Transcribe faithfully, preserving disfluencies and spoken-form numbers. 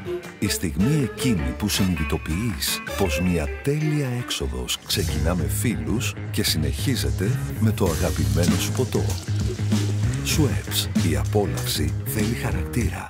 Η στιγμή εκείνη που συνειδητοποιείς πως μια τέλεια έξοδος ξεκινά με φίλους και συνεχίζεται με το αγαπημένο σου ποτό. Schweppes, η απόλαυση θέλει χαρακτήρα.